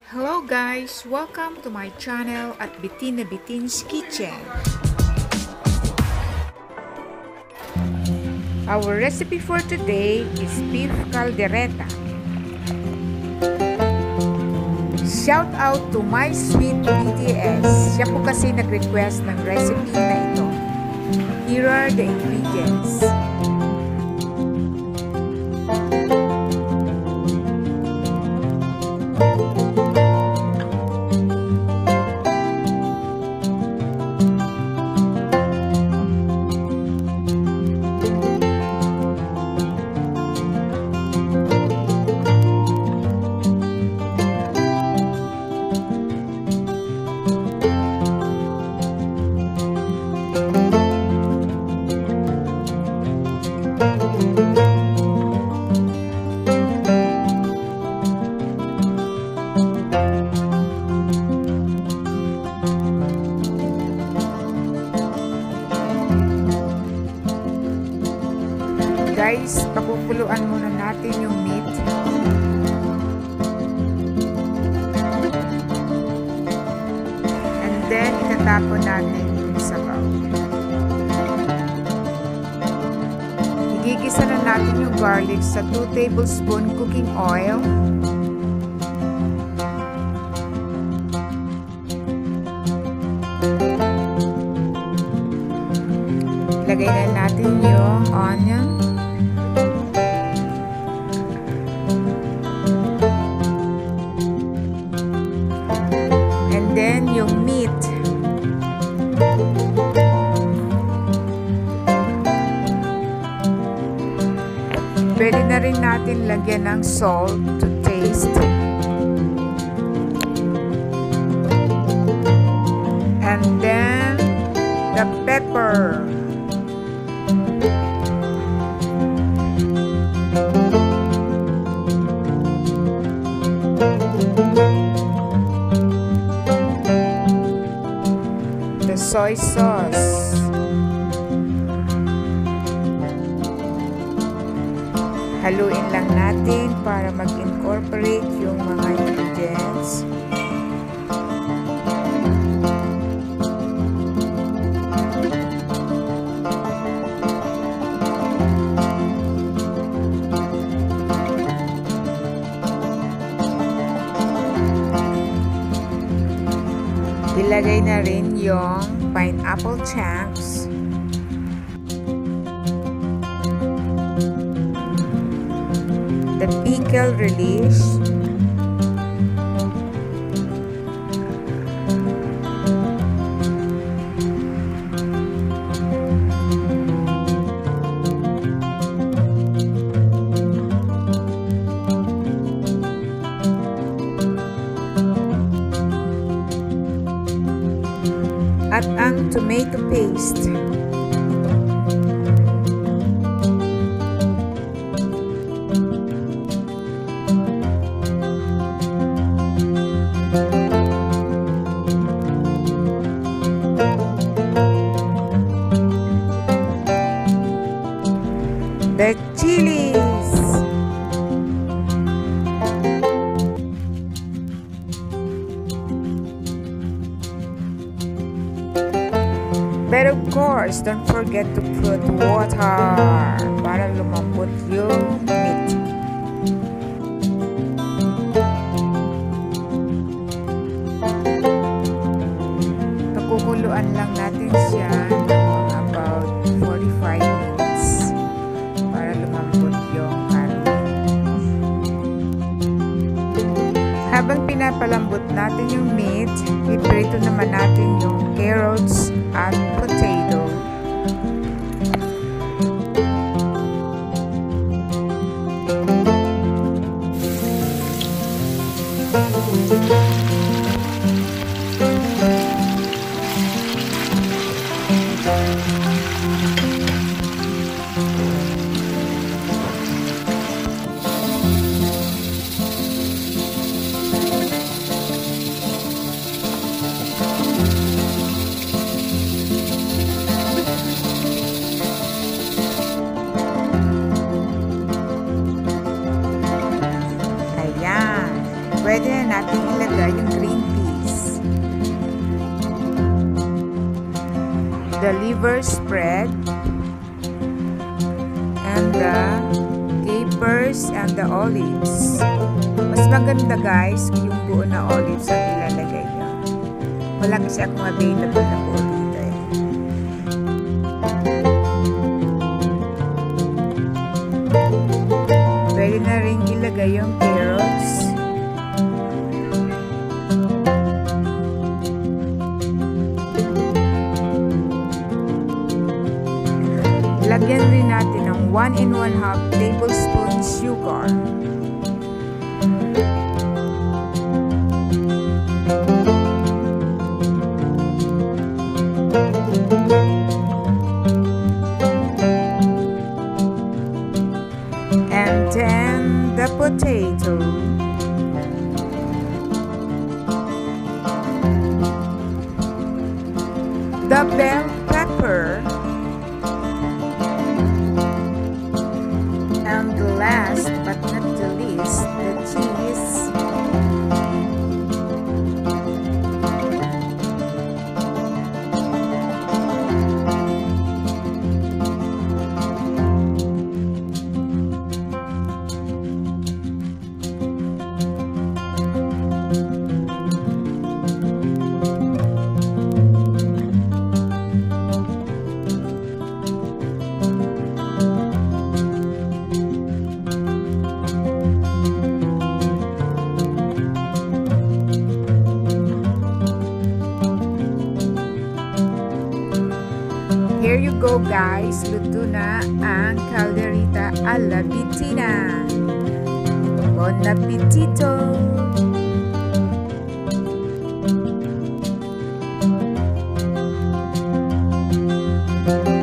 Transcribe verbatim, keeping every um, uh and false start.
Hello guys! Welcome to my channel at Bitin na Bitin's Kitchen. Our recipe for today is beef caldereta. Shout out to my sweet B T S. Siya po kasi nag-request ng recipe na ito. Here are the ingredients. Guys, pakukuluan muna natin yung meat. And then, itatapon natin yung sabaw. Igigisa na natin yung garlic sa two tablespoon cooking oil. Ilagay na natin yung onion. Then, yung meat. Pwede na rin natin lagyan ng salt to taste. And then, the pepper. Soy sauce. Haluin lang natin para mag-incorporate yung mga ingredients. Ilagay na rin yung pineapple chunks. The pickle relish. At ang tomato paste. The chilies. But of course, don't forget to put water para lumambot yung meat. Pakukuluan lang natin siya ng about forty-five minutes para lumambot yung karne. Habang pinapalambot natin yung meat, iprito naman natin yung carrots at potato. pwede na natin ilagay talaga yung green peas. The liver spread, and the capers and the olives. Mas maganda guys kung yung buo na olives ang ilalagay nyo. Wala kasi akong available na buo dito eh. Pwede na rin ilagay yung carrots. Lagyan rin natin ng one and one half tablespoon sugar. And then the potato. The bell pepper. And last but not the least, the cheese. Here you go guys, luto na ang calderita alla bitina. Buon appetito! Thank you.